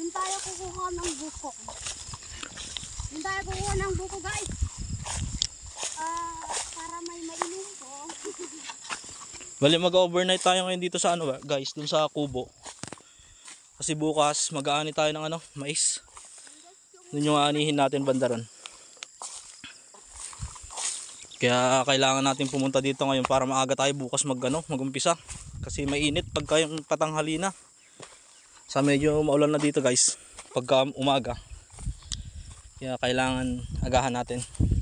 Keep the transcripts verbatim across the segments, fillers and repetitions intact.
Doon tayo kukuha ng buko. Doon tayo kukuha ng buko guys. Uh, para may mainom ko. Bali mag-overnight tayo ngayon dito sa ano ba guys, dun sa kubo. Kasi bukas mag-aani tayo ng ano, mais. Dun yung aanihin natin banda ron. Kaya kailangan natin pumunta dito ngayon para maaga tayo bukas mag ano, mag-umpisa. Kasi mainit pagka yung patanghali na. Sa medyo maulan na dito guys, pagka umaga. Kaya kailangan agahan natin.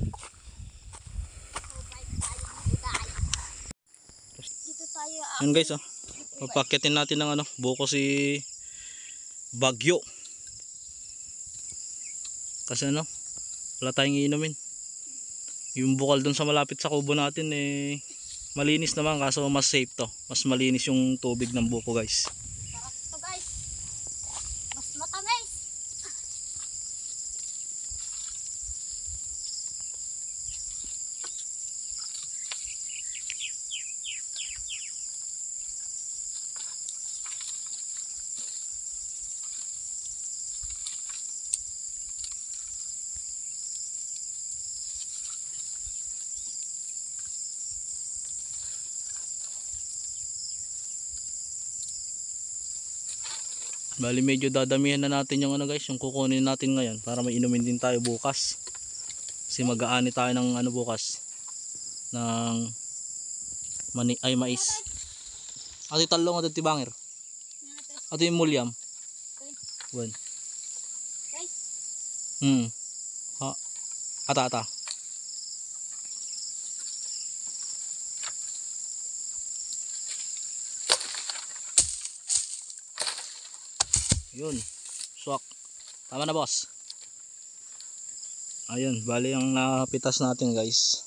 Dito tayo. Yan guys, oh. Papakitin natin ng ano, buko si Bagyo. Kasi ano, wala tayong iinumin. Yung bukal dun sa malapit sa kubo natin eh malinis naman, kaso mas safe to. Mas malinis yung tubig ng buko guys. Sarap to guys. Mas matamis. Bali medyo dadamihan na natin yung ano guys, yung kukunin natin ngayon para may inumin din tayo bukas. Kasi mag-aani tayo ng ano bukas ng mani ay mais. Ato yung talong at tibangir. Ato yung mulyam. Wan. Hmm. Ha. Ata ata. Yun, swak. Tama na boss. Ayun, bali ang napitas natin guys.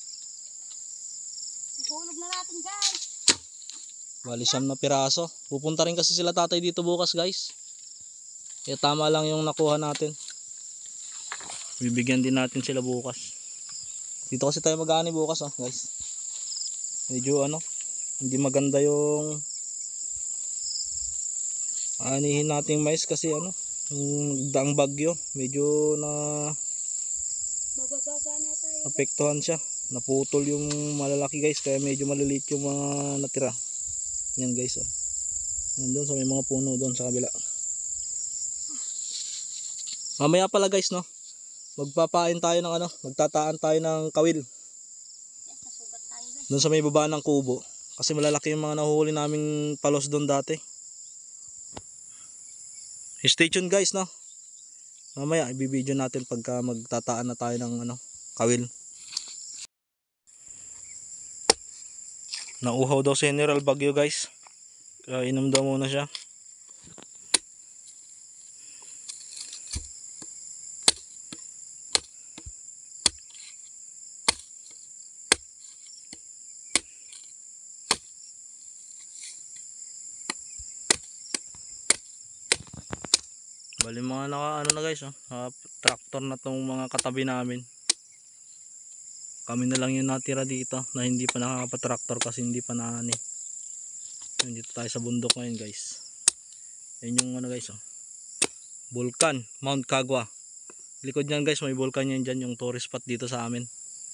Ihulog na natin guys. Bali siyam na piraso. Pupunta rin kasi sila tatay dito bukas guys. Kaya tama lang yung nakuha natin. Bibigyan din natin sila bukas. Dito kasi tayo mag-aani bukas oh guys. Medyo ano, hindi maganda yung anihin nating mais kasi ano, yung daang bagyo medyo na Bababa na tayo. apektuhan siya, naputol yung malalaki guys, kaya medyo maliliit yung mga natira. Yan guys oh. Nandun sa may mga puno doon sa kabila. Mamaya pala guys no, magpapain tayo ng ano, magtataan tayo ng kawil. Yes, nasugat tayo guys. Doon sa may baba ng kubo, kasi malalaki yung mga nahuhuli naming palos doon dati. Stay tuned guys no. Mamaya i-video natin pagka magtataan na tayo ng ano, kawil. Nauhaw daw si General Bagyo guys. Kaya inom daw muna siya. Bali mga naka ano na guys oh, uh, tractor na tong mga katabi namin. Kami na lang yung natira dito na hindi pa nakakapatraktor kasi hindi pa naani. Dito tayo sa bundok ngayon guys. Yan yung ano guys oh, Vulcan, Mount Kagwa. Likod niyan guys, may vulkan yan dyan, yung tourist spot dito sa amin.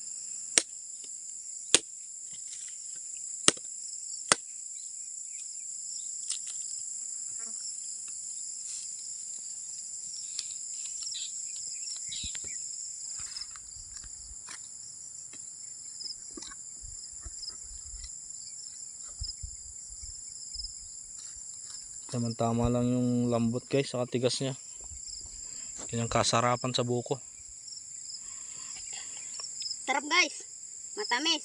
Tama-tama lang yung lambot guys, saka tigas niya. Yan yung kasarapan sa buko. Sarap guys. Matamis.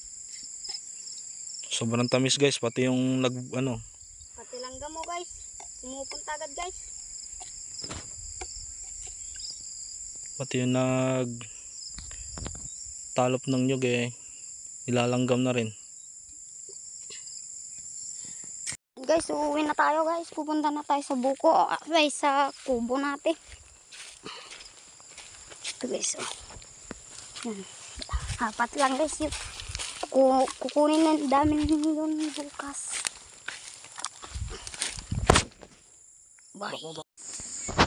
Sobrang tamis guys, pati yung nag ano. Pati langga mo guys. Pumupunta agad guys. Pati yung nag talop ng nyug eh, nilalanggam na rin. Guys, uuwi na tayo guys. Pupunta na tayo sa buko. Guys, sa kubo natin. Ito guys. Oh. Yan. Apat lang guys. Yun. Kukunin na dami yun bukas. Bye.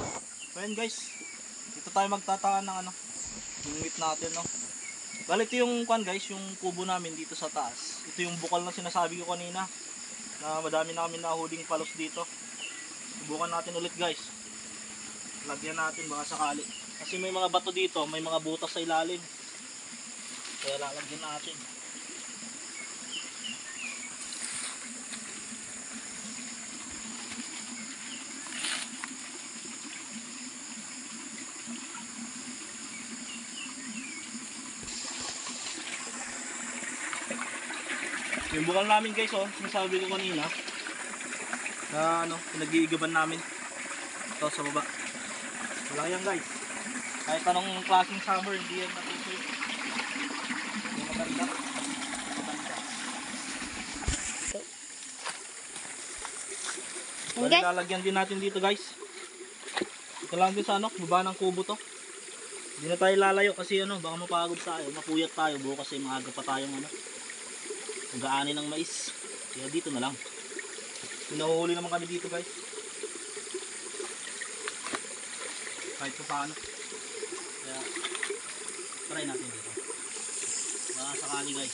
So ayan guys, dito tayo magtataan ng ano, yung meat natin, no. Bali ito yung kwan guys, yung kubo namin dito sa taas. Ito yung bukal na sinasabi ko kanina, na madami na kami nahuling palos dito. Subukan natin ulit guys. Lagyan natin baka sakali. Kasi may mga bato dito, may mga butas sa ilalim. Kaya lalagyan natin. Yung bukal namin guys, oh, sinasabi ko kanina na ano, pinag-iigaban namin ito sa baba. Wala yan guys, kahit anong klaseng summer hindi yan natutuloy. Hindi maganda, maganda. Bali lalagyan din natin dito guys. Ito lang din sa ano, baba ng kubo to. Hindi na tayo lalayo kasi ano, baka mapagod tayo, mapuyat tayo bukas kasi maaga pa tayong ano, mag-aani ng mais. Kaya dito na lang. Pinahuhuli naman kami dito guys. Kahit pa paano. Kaya try natin dito. Baka sakali guys.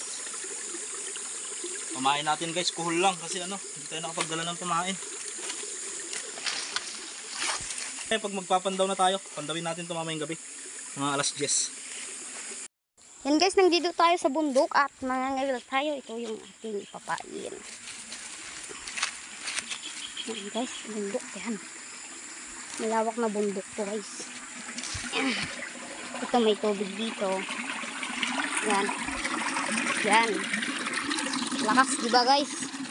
Pamain natin guys, kuhol lang kasi ano, hindi tayo nakapagdala ng pamain. Kaya pag magpapandaw na tayo, pandawin natin ito mamayang gabi. Mga alas diyes. Yan guys, nandito tayo sa bundok at mangangawil tayo. Ito yung ating ipapain. Yan guys, bundok yan. Malawak na bundok to guys. Yan. Ito may tubig dito. Yan. Yan. Lakas diba guys?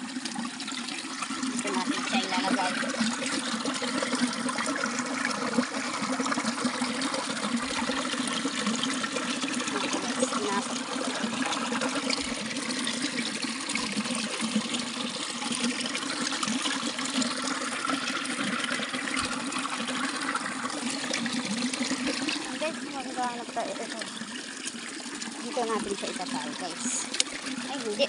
Ito natin siya ilalagay. Dito natin siya itatali guys. Ay hindi.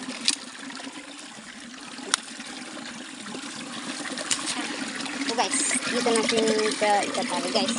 Ito guys, dito natin siya itatali guys.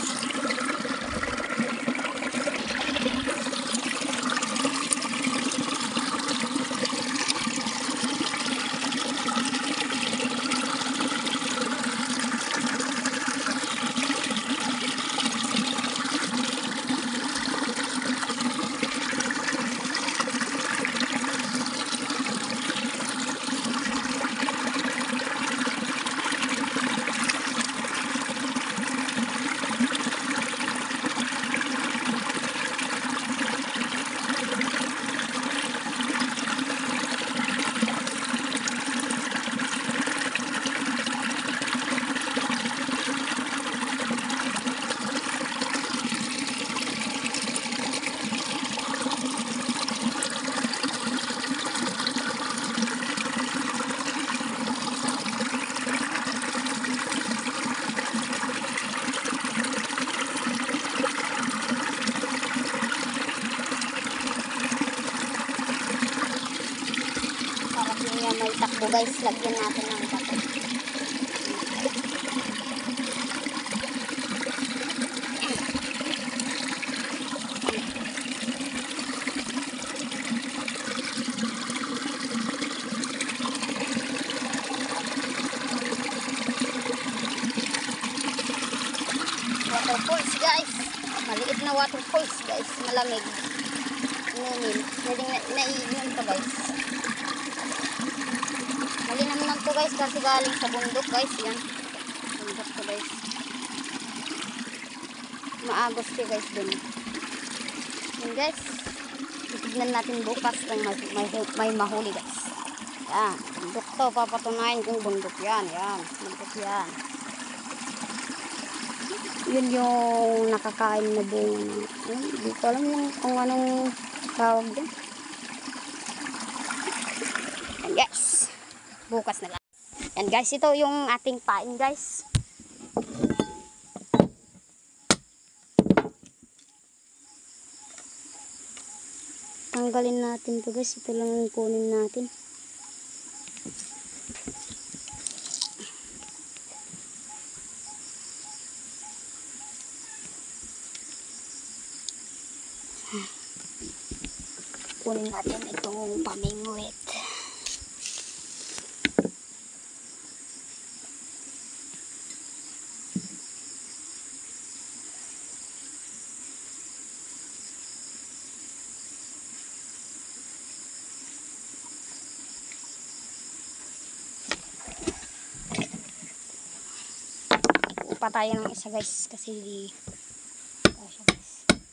May takbo guys, lagyan natin ng takbo. Waterfalls guys, maliit na waterfalls guys, malamig. Inumin, pwedeng naiinom pa guys. Malinam lang to guys kasi galing sa bundok guys. Yan. Bundok to guys. Maagos to guys dun. Yan guys. Titignan natin bukas kung may, may, may mahuli guys. Yan. Bundok to. Papatunayan kung bundok yan. Yan. Bundok yan. Yun yung nakakain na bunga. Hindi ko alam yung kung anong tawag din. Yan guys. Bukas na lang. Yan guys, ito yung ating pain guys. Tanggalin natin to guys. Ito lang yung kunin natin. kunin natin itong pamingwit. Pa tayo ng isa guys kasi di kasya guys.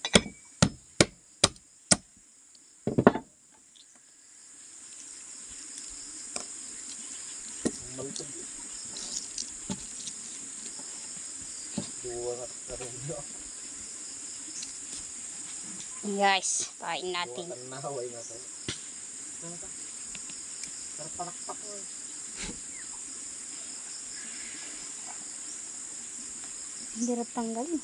Guys, pain natin. Hindi rin tanggalin.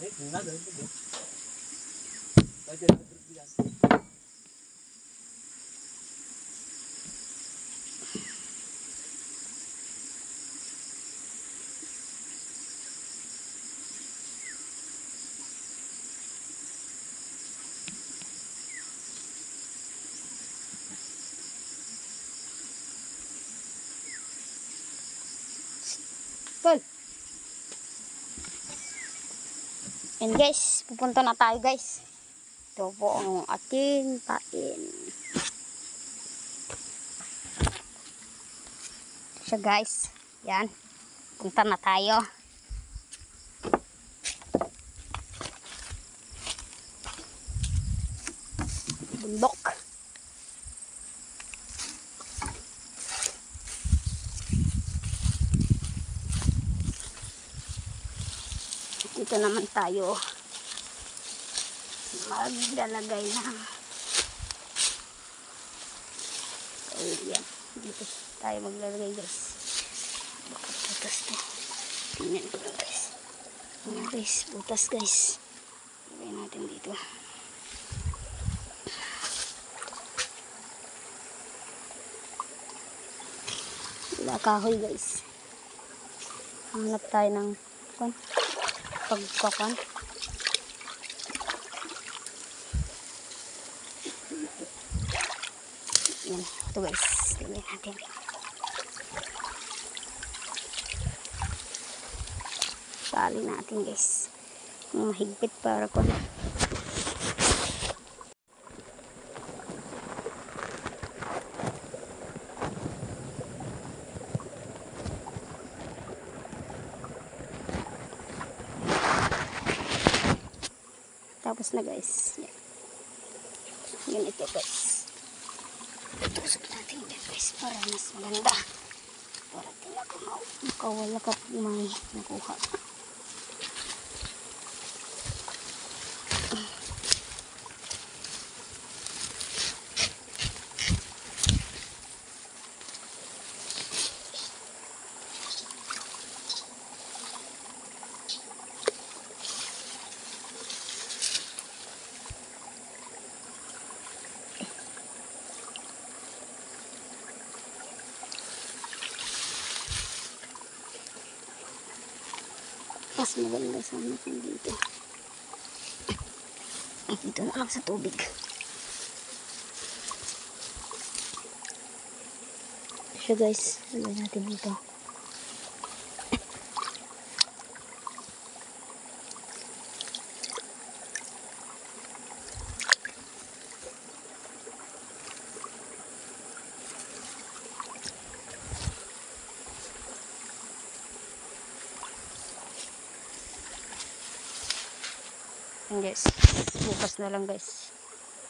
Cool. And guys, pupunta na tayo guys. Ito po ang ating pain. So guys, yan. Punta na tayo. Bundok. Dito naman tayo maglalagay ng ayan, dito tayo maglalagay guys. Baka butas to. Tingnan ko lang guys. Ayan guys, butas guys. Lagay natin dito. Wala kahoy guys. Hanap tayo ng kwan. Pagkakan. Yan. Ito guys. Tingnan natin. Tali natin guys. Mahigpit para ko. Tapos na guys. Yan. Ganito guys. Tusok natin yan guys para mas maganda. Para talaga makawala ka may nakuha. Mas maganda sana kung dito. Dito na lang sa tubig. So guys, lagyan natin dito. Guys, bukas na lang guys.